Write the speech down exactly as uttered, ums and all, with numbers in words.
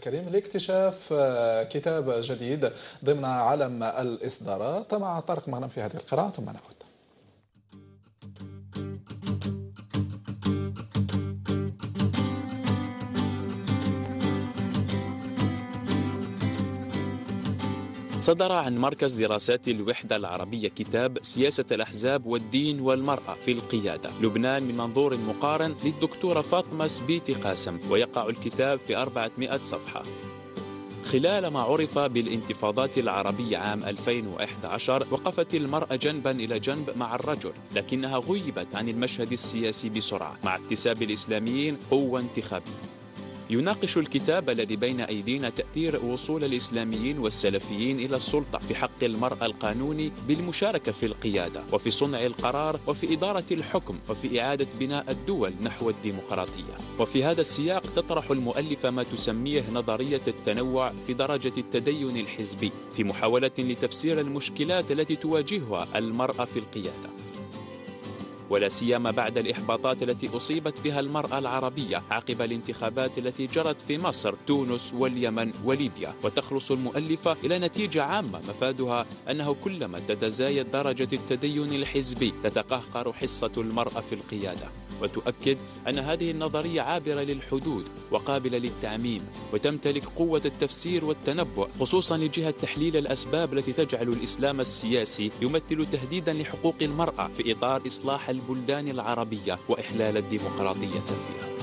كريم، لاكتشاف آه، كتاب جديد ضمن عالم الإصدارات مع طارق مغنم في هذه القراءة ثم نعود. صدر عن مركز دراسات الوحدة العربية كتاب سياسة الأحزاب والدين والمرأة في القيادة لبنان من منظور مقارن للدكتورة فاطمة سبيتي قاسم، ويقع الكتاب في أربعمائة صفحة. خلال ما عرف بالانتفاضات العربية عام ألفين وإحدى عشر وقفت المرأة جنبا إلى جنب مع الرجل، لكنها غيبت عن المشهد السياسي بسرعة مع اكتساب الإسلاميين قوة انتخابية. يناقش الكتاب الذي بين أيدينا تأثير وصول الإسلاميين والسلفيين إلى السلطة في حق المرأة القانوني بالمشاركة في القيادة وفي صنع القرار وفي إدارة الحكم وفي إعادة بناء الدول نحو الديمقراطية. وفي هذا السياق تطرح المؤلفة ما تسميه نظرية التنوع في درجة التدين الحزبي في محاولة لتفسير المشكلات التي تواجهها المرأة في القيادة، ولا سيما بعد الإحباطات التي أصيبت بها المرأة العربية عقب الانتخابات التي جرت في مصر، تونس واليمن وليبيا. وتخلص المؤلفة إلى نتيجة عامة مفادها أنه كلما تتزايد درجة التدين الحزبي تتقهقر حصة المرأة في القيادة، وتؤكد أن هذه النظرية عابرة للحدود وقابلة للتعميم وتمتلك قوة التفسير والتنبؤ، خصوصا لجهة تحليل الأسباب التي تجعل الإسلام السياسي يمثل تهديدا لحقوق المرأة في إطار إصلاح البلدان العربية وإحلال الديمقراطية فيها.